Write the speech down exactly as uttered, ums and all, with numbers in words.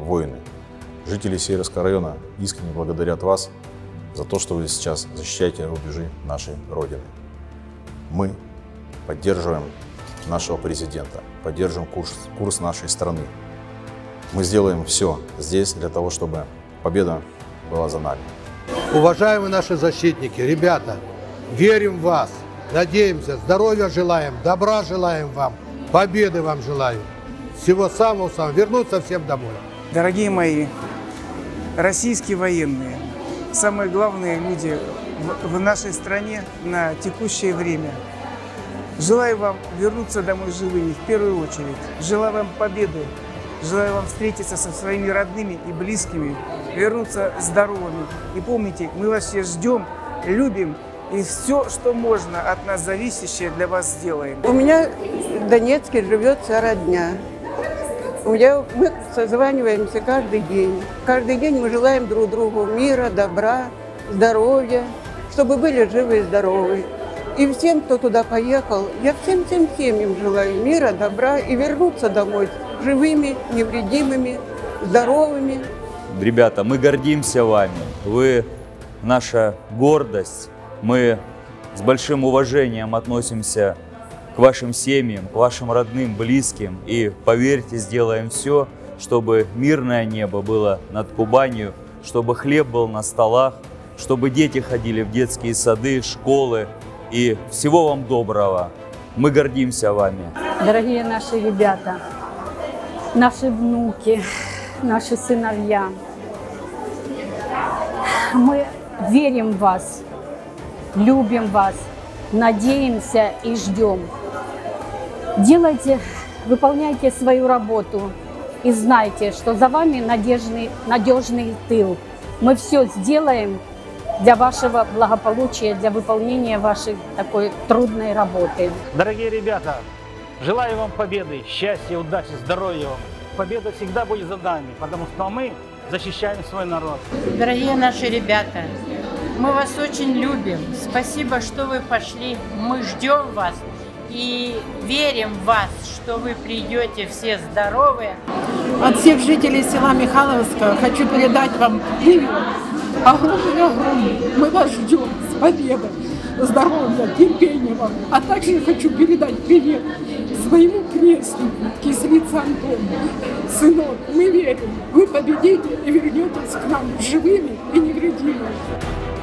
воины. Жители Северского района искренне благодарят вас за то, что вы сейчас защищаете рубежи нашей Родины. Мы поддерживаем нашего президента, поддерживаем курс, курс нашей страны. Мы сделаем все здесь для того, чтобы победа была за нами. Уважаемые наши защитники, ребята, верим в вас, надеемся, здоровья желаем, добра желаем вам, победы вам желаю. Всего самого-самого, вернуться всем домой. Дорогие мои, российские военные, самые главные люди в, в нашей стране на текущее время. Желаю вам вернуться домой живыми в первую очередь. Желаю вам победы. Желаю вам встретиться со своими родными и близкими, вернуться здоровыми. И помните, мы вас все ждем, любим, и все, что можно от нас зависящее, для вас сделаем. У меня в Донецке живет вся родня. У меня, мы созваниваемся каждый день. Каждый день мы желаем друг другу мира, добра, здоровья, чтобы были живы и здоровы. И всем, кто туда поехал, я всем-всем семьям желаю мира, добра и вернуться домой живыми, невредимыми, здоровыми. Ребята, мы гордимся вами. Вы наша гордость. Мы с большим уважением относимся к вашим семьям, к вашим родным, близким. И, поверьте, сделаем все, чтобы мирное небо было над Кубанью, чтобы хлеб был на столах, чтобы дети ходили в детские сады, школы. И всего вам доброго. Мы гордимся вами. Дорогие наши ребята, наши внуки, наши сыновья, мы верим в вас, любим вас, надеемся и ждем. Делайте, выполняйте свою работу и знайте, что за вами надежный, надежный тыл. Мы все сделаем для вашего благополучия, для выполнения вашей такой трудной работы. Дорогие ребята, желаю вам победы, счастья, удачи, здоровья вам. Победа всегда будет за нами, потому что мы защищаем свой народ. Дорогие наши ребята, мы вас очень любим. Спасибо, что вы пошли. Мы ждем вас и верим в вас, что вы придете все здоровые. От всех жителей села Михайловска хочу передать вам привет. Огромный-огромный. Мы вас ждем с победой, здоровья, терпения вам. А также я хочу передать привет своему крестнику, Кислице Антону. Сынок, мы верим, вы победите и вернетесь к нам живыми и невредимыми.